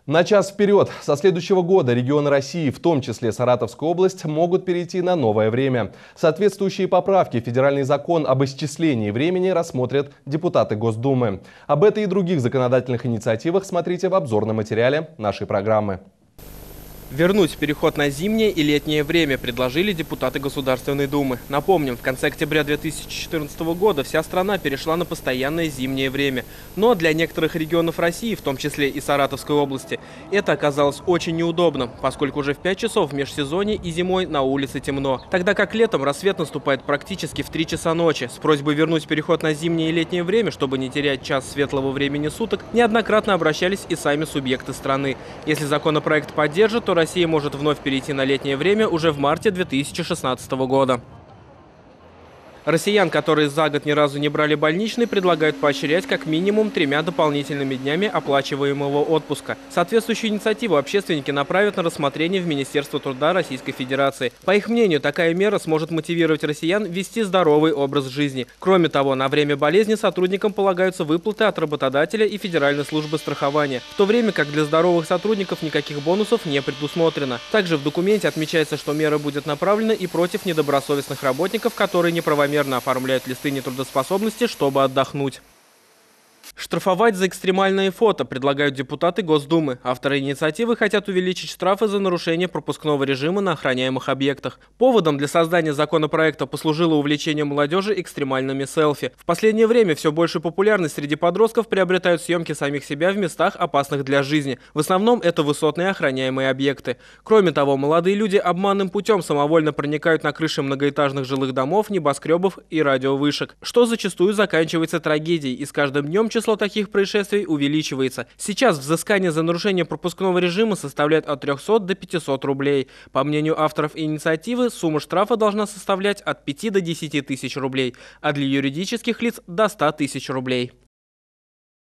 На час вперед. Со следующего года регионы России, в том числе Саратовская область, могут перейти на новое время. Соответствующие поправки в федеральный закон об исчислении времени рассмотрят депутаты Госдумы. Об этой и других законодательных инициативах смотрите в обзорном материале нашей программы. Вернуть переход на зимнее и летнее время предложили депутаты Государственной Думы. Напомним, в конце октября 2014 года вся страна перешла на постоянное зимнее время. Но для некоторых регионов России, в том числе и Саратовской области, это оказалось очень неудобным, поскольку уже в 5 часов в межсезонье и зимой на улице темно. Тогда как летом рассвет наступает практически в 3 часа ночи. С просьбой вернуть переход на зимнее и летнее время, чтобы не терять час светлого времени суток, неоднократно обращались и сами субъекты страны. Если законопроект поддержат, то Россия может вновь перейти на летнее время уже в марте 2016 года. Россиян, которые за год ни разу не брали больничный, предлагают поощрять как минимум 3 дополнительными днями оплачиваемого отпуска. Соответствующую инициативу общественники направят на рассмотрение в Министерство труда Российской Федерации. По их мнению, такая мера сможет мотивировать россиян вести здоровый образ жизни. Кроме того, на время болезни сотрудникам полагаются выплаты от работодателя и Федеральной службы страхования, в то время как для здоровых сотрудников никаких бонусов не предусмотрено. Также в документе отмечается, что мера будет направлена и против недобросовестных работников, которые неправомерно оформляют листы нетрудоспособности, чтобы отдохнуть. Штрафовать за экстремальные фото предлагают депутаты Госдумы. Авторы инициативы хотят увеличить штрафы за нарушение пропускного режима на охраняемых объектах. Поводом для создания законопроекта послужило увлечение молодежи экстремальными селфи. В последнее время все большую популярность среди подростков приобретают съемки самих себя в местах, опасных для жизни. В основном это высотные охраняемые объекты. Кроме того, молодые люди обманным путем самовольно проникают на крыши многоэтажных жилых домов, небоскребов и радиовышек, что зачастую заканчивается трагедией, и с каждым днем число таких происшествий увеличивается. Сейчас взыскание за нарушение пропускного режима составляет от 300 до 500 рублей. По мнению авторов инициативы, сумма штрафа должна составлять от 5 до 10 тысяч рублей, а для юридических лиц до 100 тысяч рублей.